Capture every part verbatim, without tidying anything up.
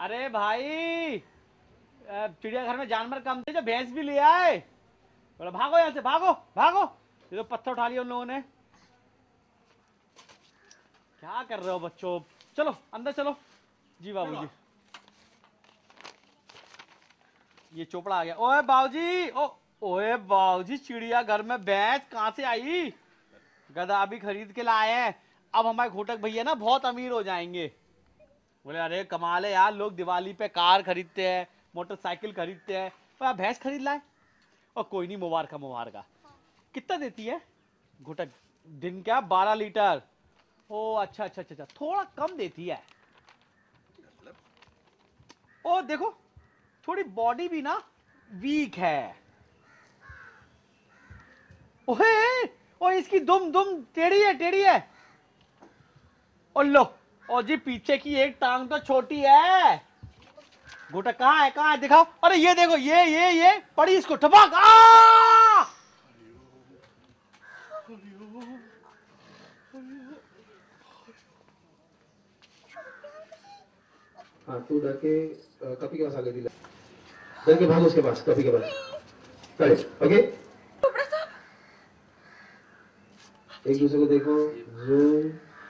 अरे भाई चिड़ियाघर में जानवर कम थे जो भैंस भी ले आए। बोला भागो यहाँ से, भागो भागो। ये तो पत्थर उठा लिया उन लोगों ने। क्या कर रहे हो बच्चों, चलो अंदर चलो। जी बाबूजी। ये चोपड़ा आ गया। ओए बाबूजी, ओ ओए बाबूजी, चिड़ियाघर में भैंस कहाँ से आई? गधा भी खरीद के लाए हैं। अब हमारे घोटक भैया ना बहुत अमीर हो जाएंगे। बोले अरे कमाल है यार, लोग दिवाली पे कार खरीदते हैं, मोटरसाइकिल खरीदते हैं, पर आप भैंस खरीद लाए। और कोई नहीं, मुबारक मुबारक। कितना देती है घोटक? दिन क्या बारह लीटर? ओ अच्छा अच्छा अच्छा, थोड़ा कम देती है। ओ देखो, थोड़ी बॉडी भी ना वीक है। ओए ओ इसकी दुम दुम टेढ़ी है, टेढ़ी है। ओ लो, ओ जी पीछे की एक टांग तो छोटी है। घोटक कहाँ है, कहाँ है दिखाओ। अरे ये देखो, ये ये ये पड़ी इसको ठपक। आ हाँ तू डर के कपी के पास आ गई थी, डर के भाग उसके पास, कपी के पास। Correct, okay. एक दूसरे को देखो, जूम।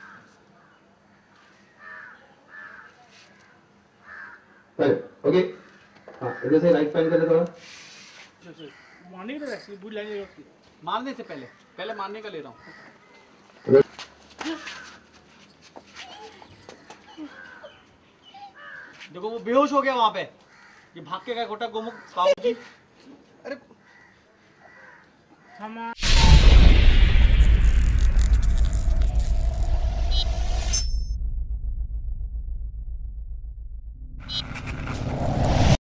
Correct, okay. हाँ इधर से राइट पैन कर थोड़ा। मारने की भूल जाएंगे। मारने से पहले पहले मारने का ले रहा हूँ। देखो वो बेहोश हो गया वहां पे। ये भाग के गया घोटक गोमुख बाबूजी। अरे हम